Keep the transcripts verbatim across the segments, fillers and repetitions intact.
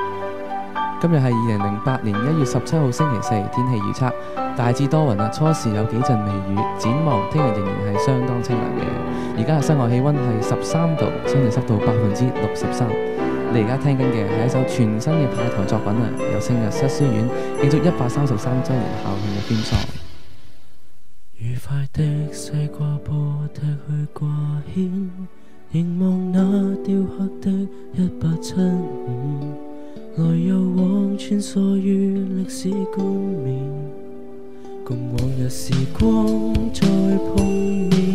今日係二零零八年一月十七號星期四，天氣預測大致多雲啊，初時有幾陣微雨，展望聽日仍然係相當清涼嘅。而家嘅室外氣溫係十三度，相對濕度百分之六十三。你而家聽緊嘅係一首全新嘅派台作品啊，由聖若瑟書院慶祝一百三十三週年校慶嘅theme song。 愉快的西瓜波踢去掛牽，凝望那雕刻的一八七五。來又往穿梭於歷史冠冕，共往日時光再碰面。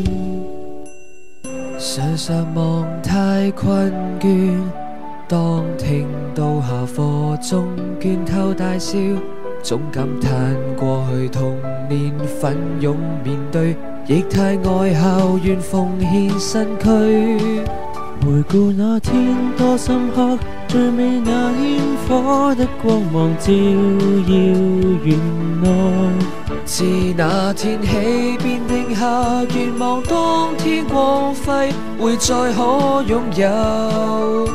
常常望太困倦，當聽到下課鐘倦透大笑，總感嘆過去童年奮勇面對，亦太愛校園奉獻身軀。回顧那天多深刻，最美那煙火的光芒照耀原來。自那天起便定下願望，當天光輝會再可擁有。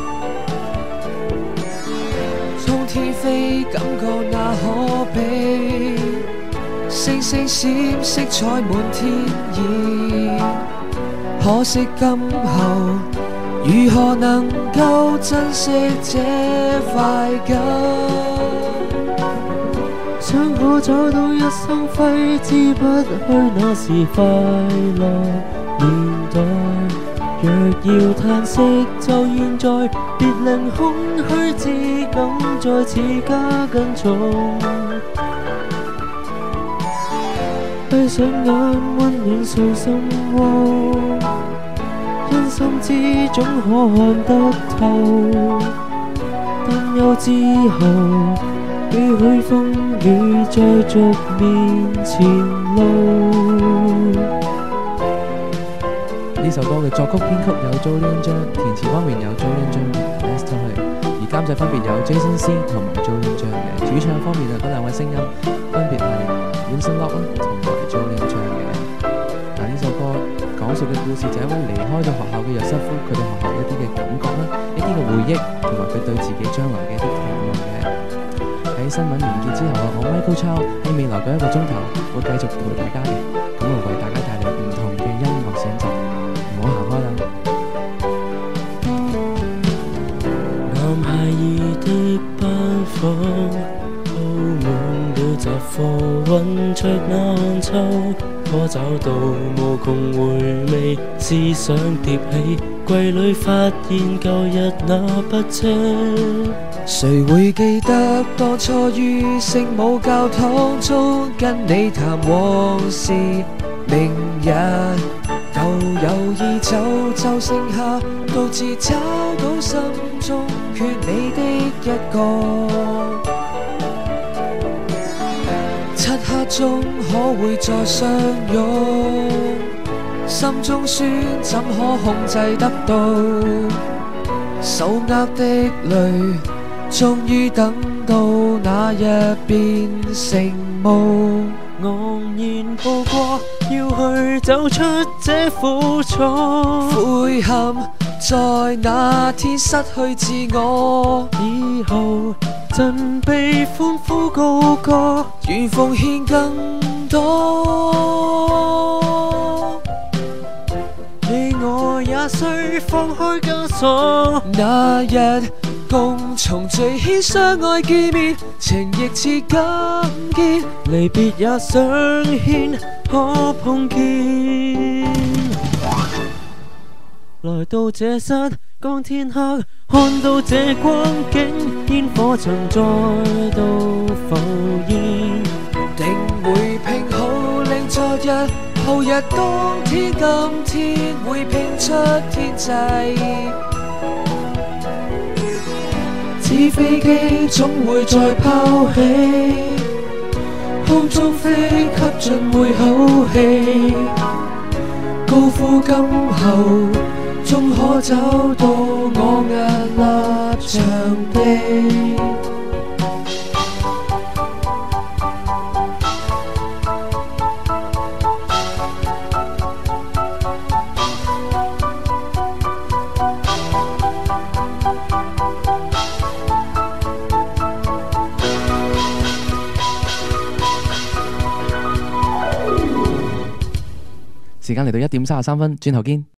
衝天飛感覺那可比，星星閃色彩滿天意。可惜今後如何能夠珍惜這快感？想可找到一生揮之不去那時快樂年代。若要嘆息就現在，別令空虛之感再次加更重。閉上眼溫暖訴心窩，因心之總可看得透，但有之後幾許風雨再續面前路。 呢首歌嘅作曲編曲有 Julian 張，填詞方面有 Julian 張同 Esther Hui， 而監製分別有 Jason C 同埋 Julian 張嘅。主唱方面啊，嗰兩位聲音分別係 Vincent Lock 同埋 Julian 張嘅。嗱，呢首歌講述嘅故事就係一位離開咗學校嘅約瑟夫，佢對學校一啲嘅感覺啦，一啲嘅回憶，同埋佢對自己將來嘅一啲期望嘅。喺新聞完結之後啊，我 Michael Chow 喺未來嘅一個鐘頭會繼續陪大家嘅，咁會為大家帶嚟唔同嘅音樂選擇，唔好行開啦。 男孩兒的班房鋪滿了雜貨，混着那汗臭，可找到無窮回味，思想疊起櫃裏發現舊日那筆跡。誰會記得當初於聖母教堂中跟你談往事？明日舊友已走，就剩下獨自找到心中缺你的一個。漆黑中可會再相擁？心中酸怎可控制得到？手握的淚終於等到那日變成霧，昂然步過，要去走出這苦楚。悔恨在那天失去自我，以後盡被歡呼高歌，願奉獻更多。你我也需放開枷鎖，那日共從最牽相愛見面，情亦似緊結，離別也想牽可碰見。來到這室，當天黑，看到這光景，煙火曾再度浮現，定會拼好令昨日、後日、當天、今天會拼出天際。紙飛機總會再拋起，空中飛吸盡每口氣，高呼今後終可找到我屹立場地。 時間嚟到一點三十三分，轉頭見。